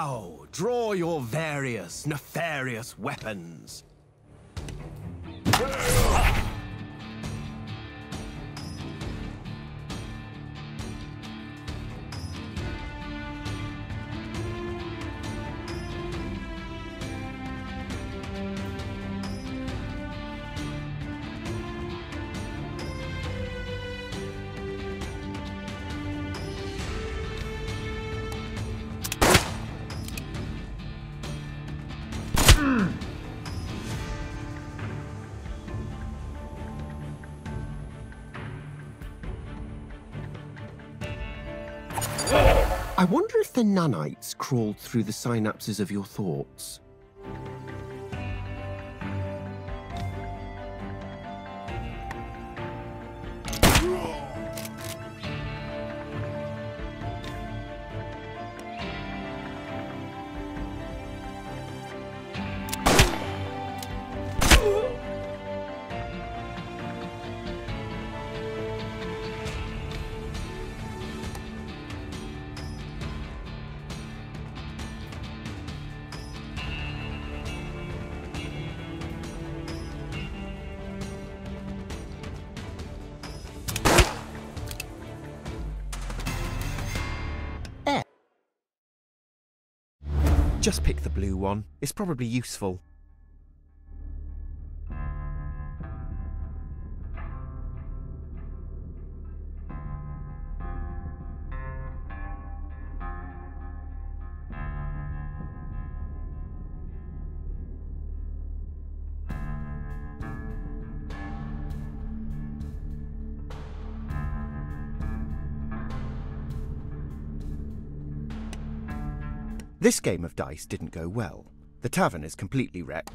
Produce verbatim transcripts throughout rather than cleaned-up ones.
Now, draw your various nefarious weapons. I wonder if the nanites crawled through the synapses of your thoughts. Just pick the blue one. It's probably useful. This game of dice didn't go well. The tavern is completely wrecked.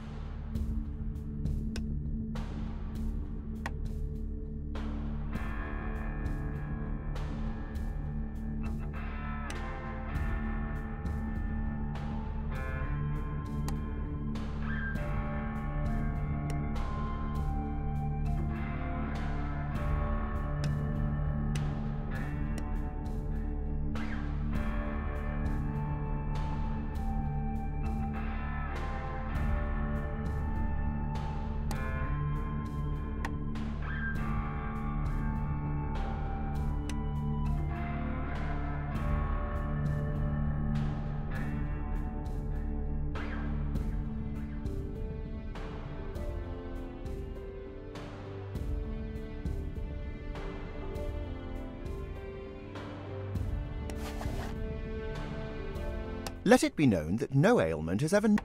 Let it be known that no ailment has ever...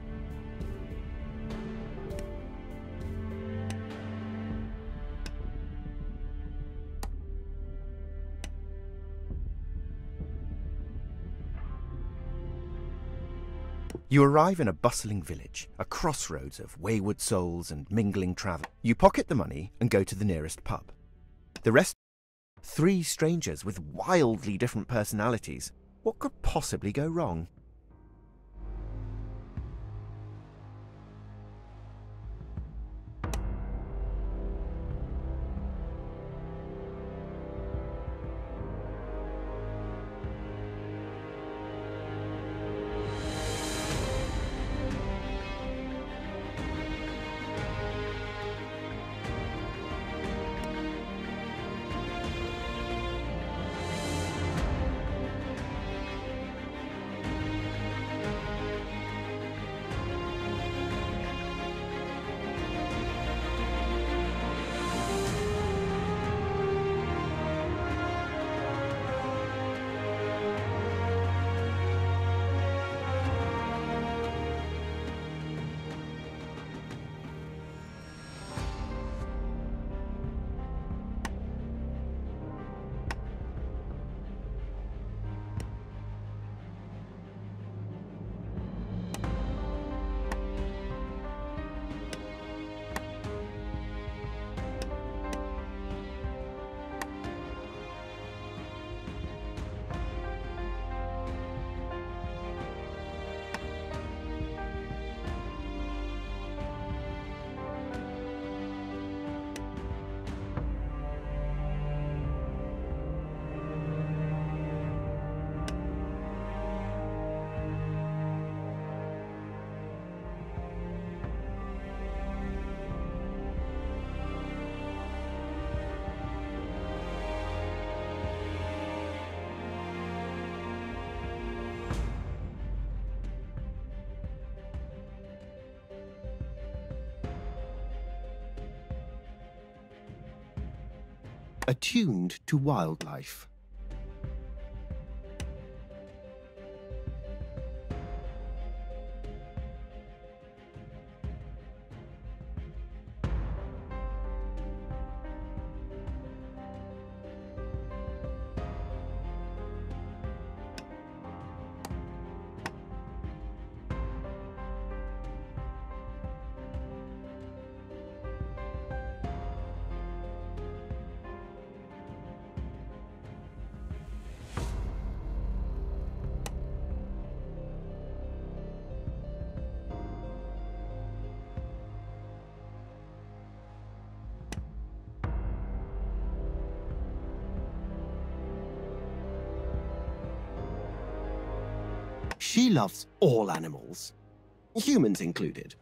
You arrive in a bustling village, a crossroads of wayward souls and mingling travel. You pocket the money and go to the nearest pub. The rest... Three strangers with wildly different personalities. What could possibly go wrong? attuned to wildlife. She loves all animals, humans included.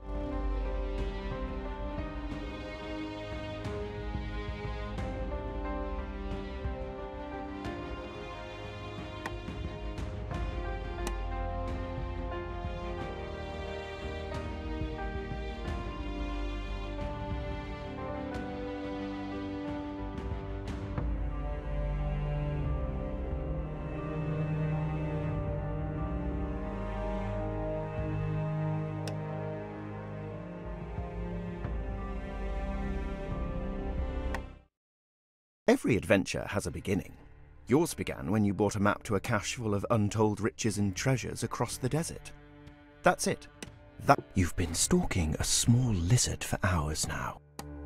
Every adventure has a beginning. Yours began when you bought a map to a cache full of untold riches and treasures across the desert. That's it. That you've been stalking a small lizard for hours now.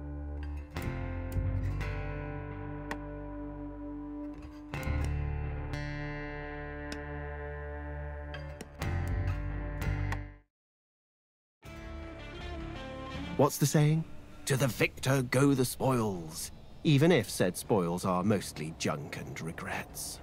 What's the saying? To the victor go the spoils, even if said spoils are mostly junk and regrets.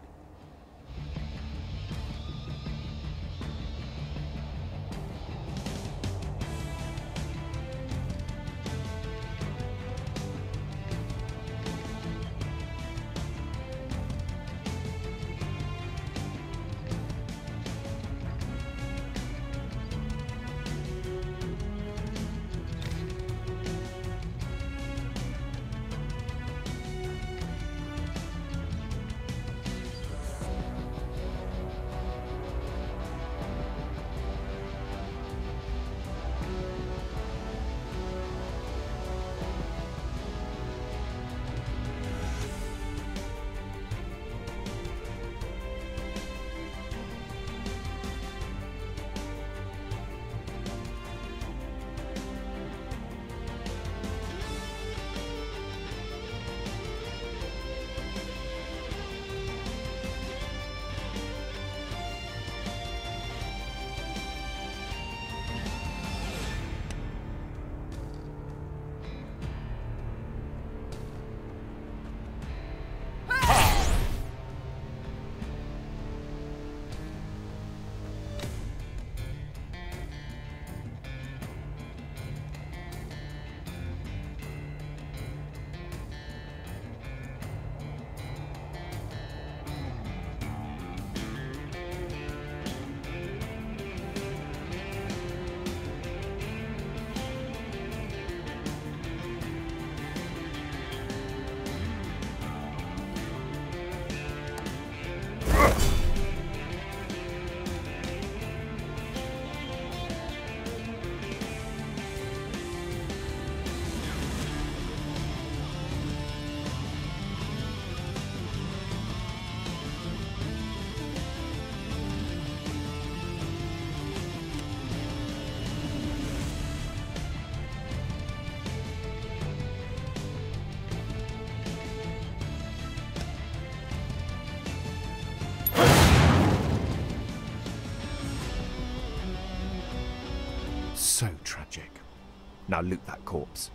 So tragic. Now loot that corpse.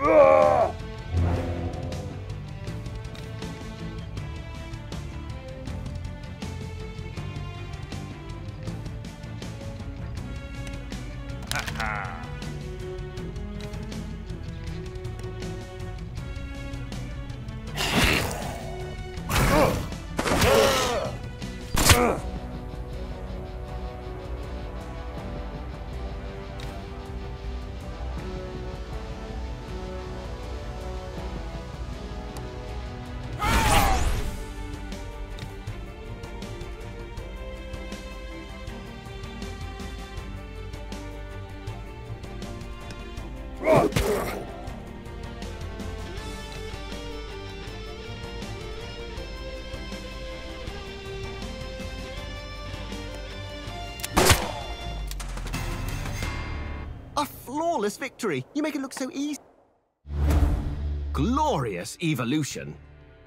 A flawless victory! You make it look so easy. Glorious evolution.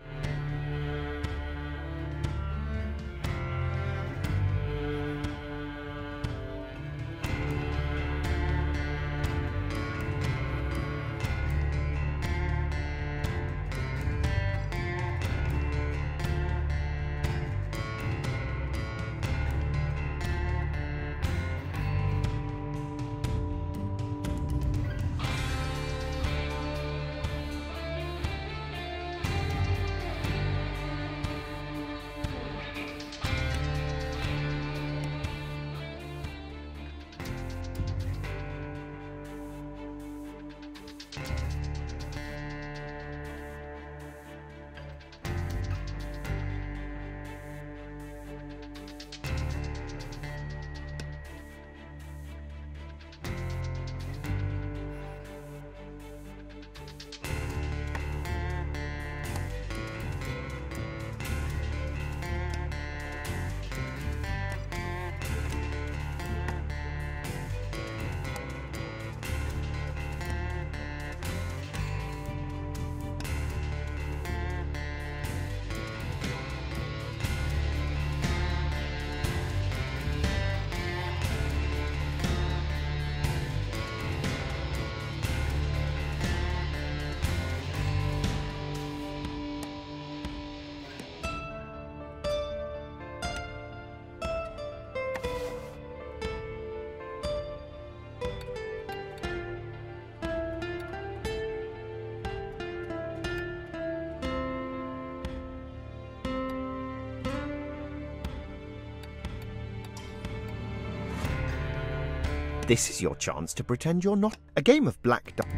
This is your chance to pretend you're not. A game of black duck.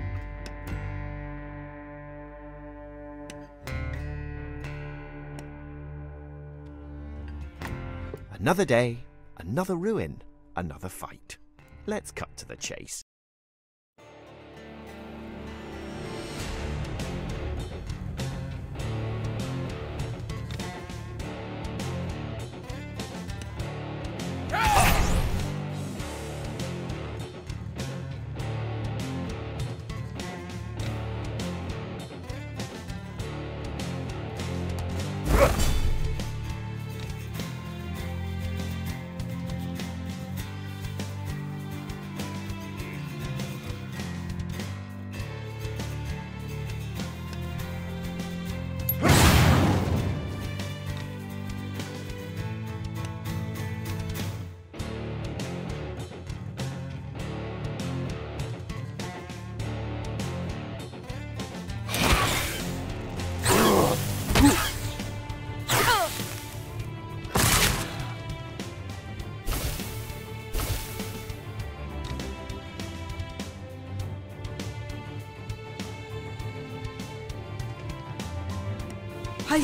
Another day, another ruin, another fight. Let's cut to the chase. Hi.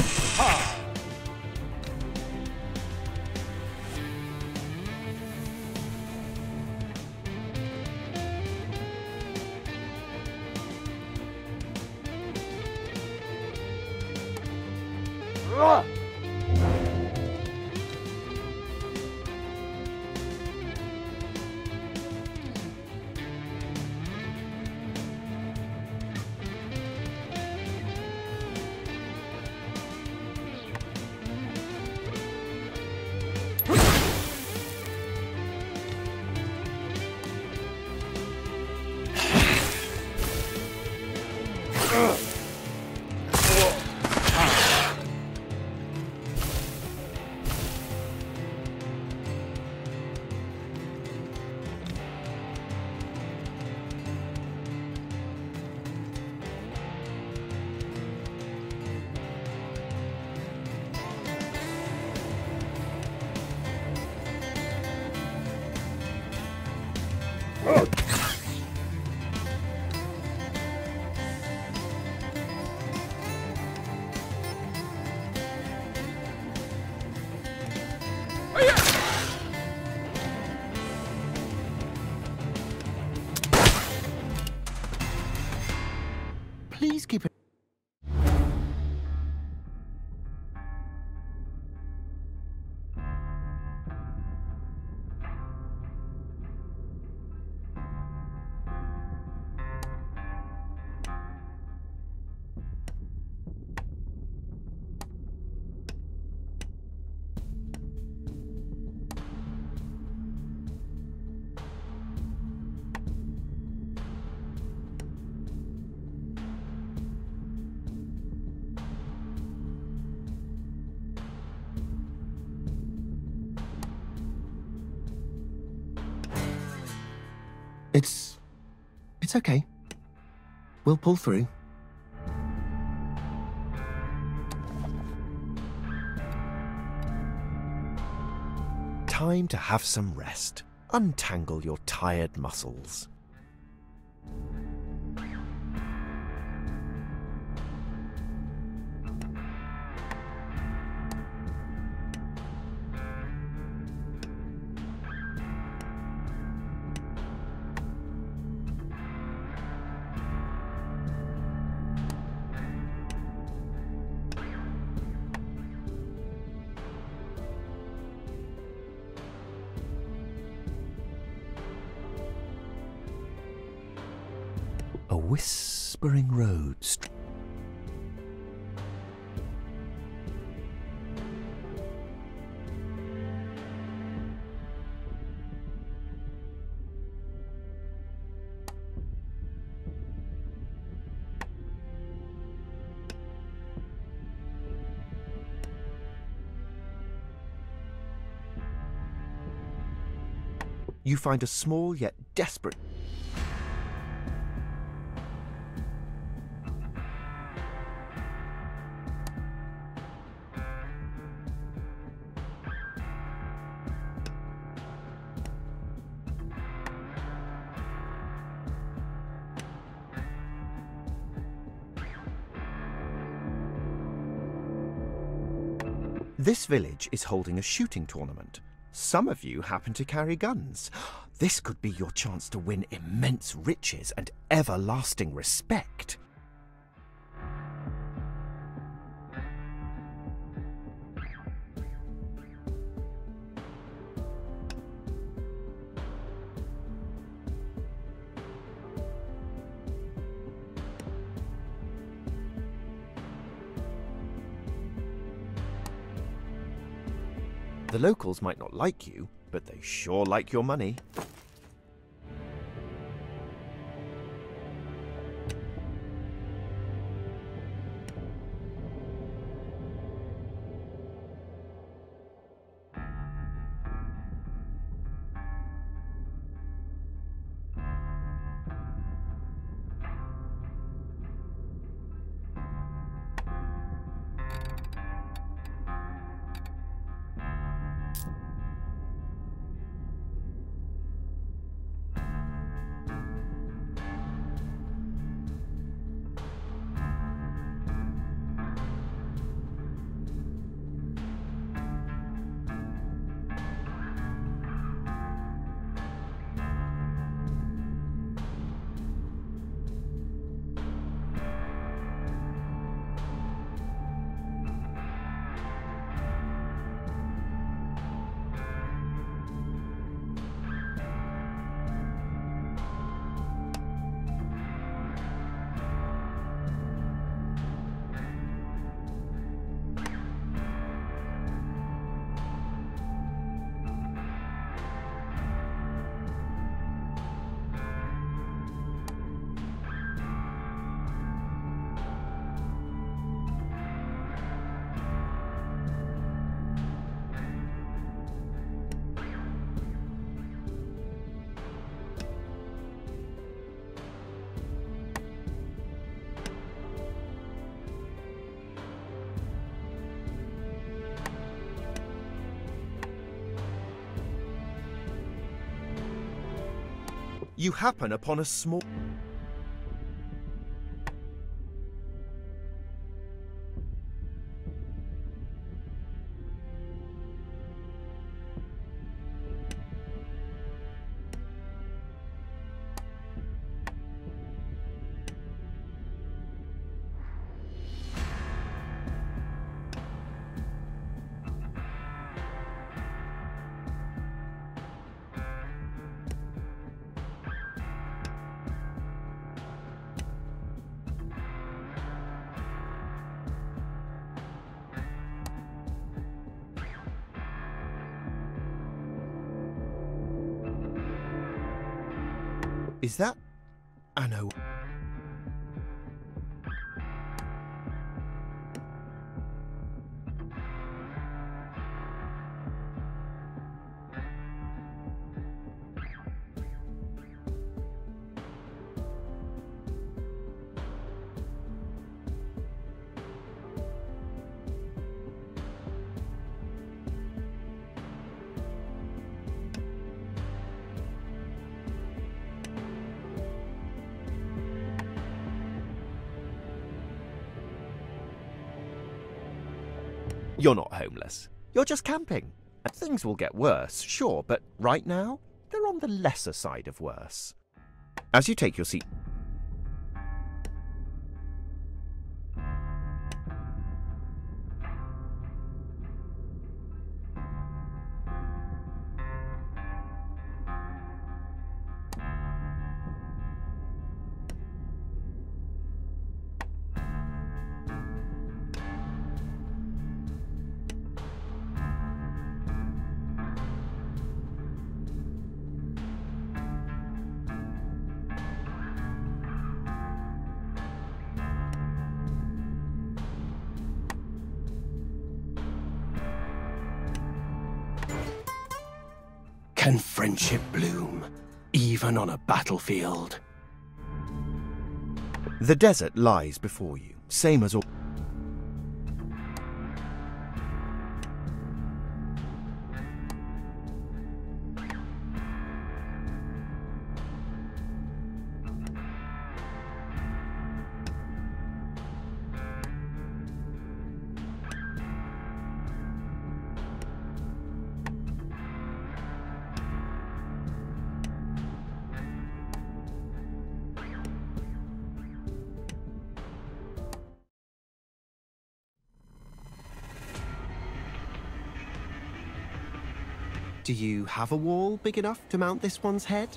Please keep it. It's... it's okay. We'll pull through. Time to have some rest. Untangle your tired muscles. A whispering road. You find a small yet desperate... This village is holding a shooting tournament. Some of you happen to carry guns. This could be your chance to win immense riches and everlasting respect. The locals might not like you, but they sure like your money. You happen upon a small... Is that... I know. You're not homeless. You're just camping. Things will get worse, sure, but right now, they're on the lesser side of worse. As you take your seat... Can friendship bloom, even on a battlefield? The desert lies before you, same as all... Do you have a wall big enough to mount this one's head?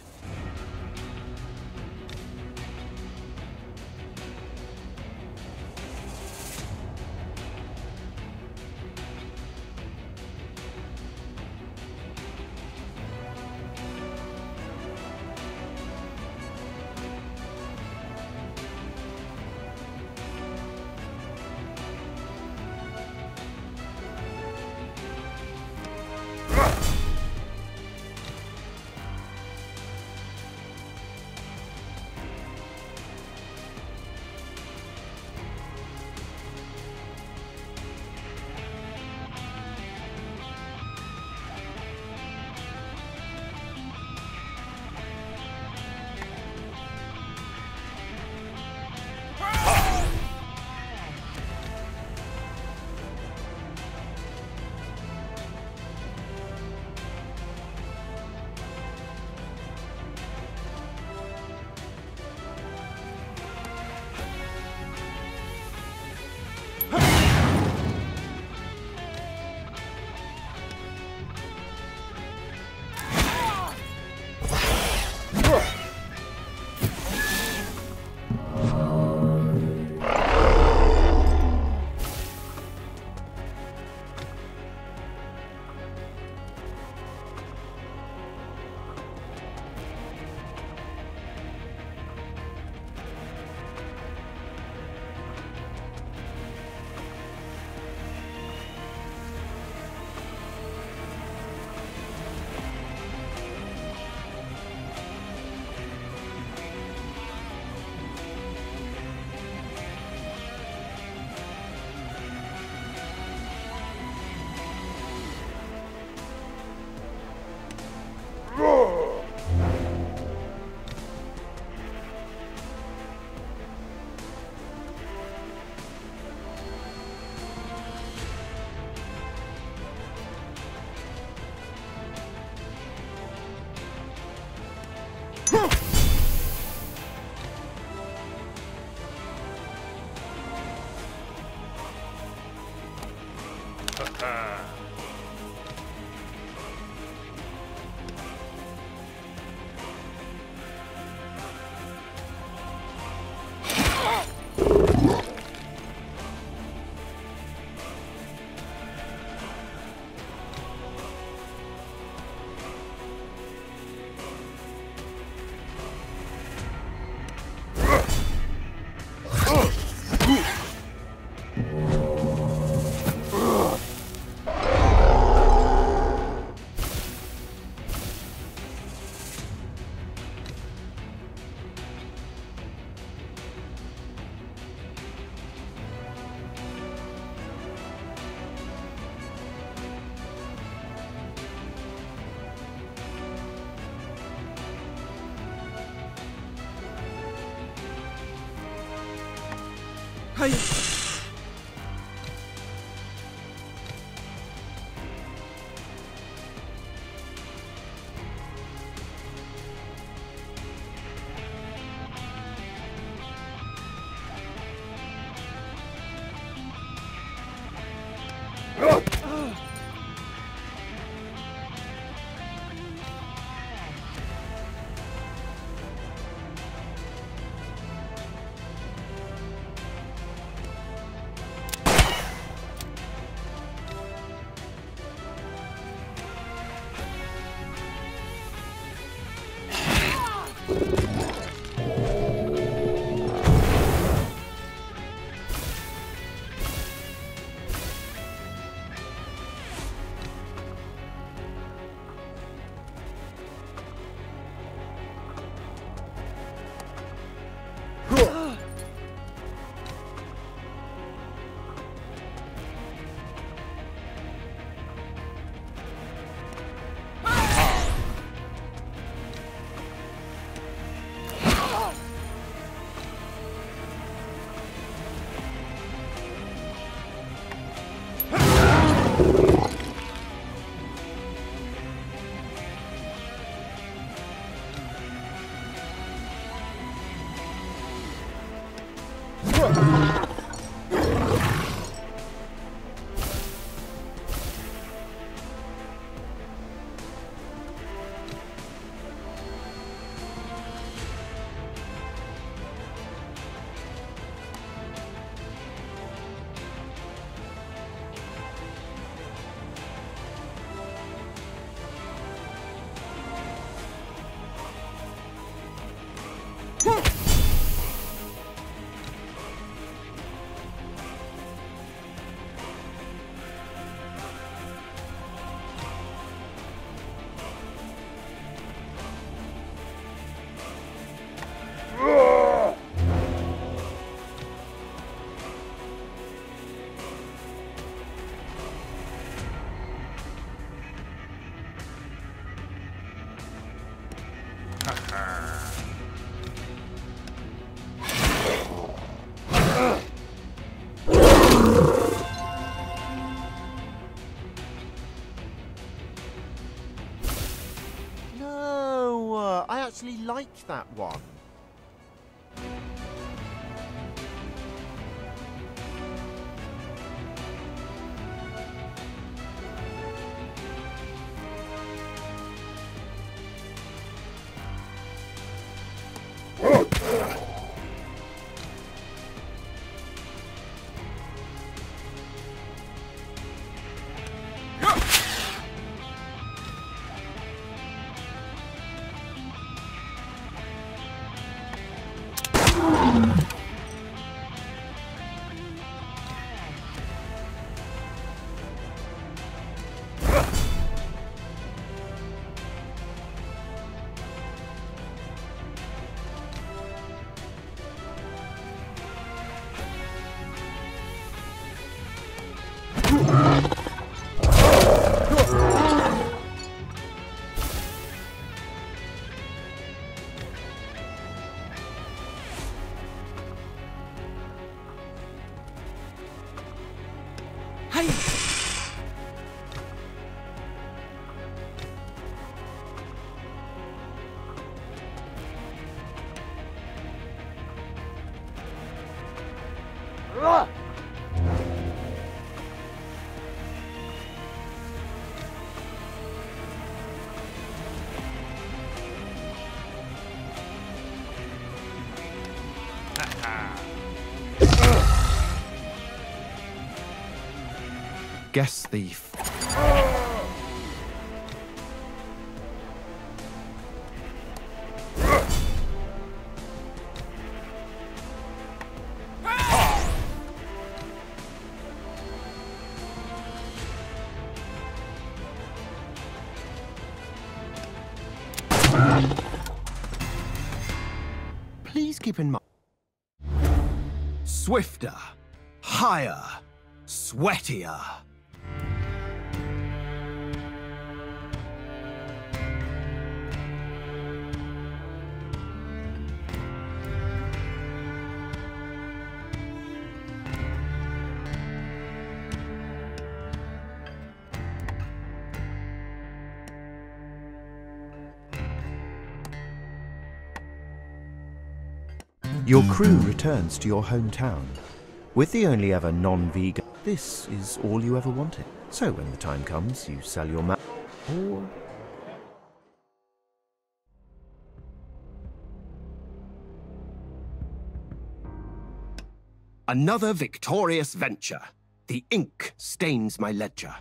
Hey! No, uh, I actually liked that one. Guess thief. Please keep in mind. Swifter, higher, sweatier. Your crew returns to your hometown. With the only ever non-vegan, this is all you ever wanted. So when the time comes, you sell your map, or... Another victorious venture. The ink stains my ledger.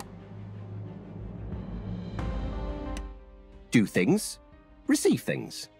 Do things, receive things.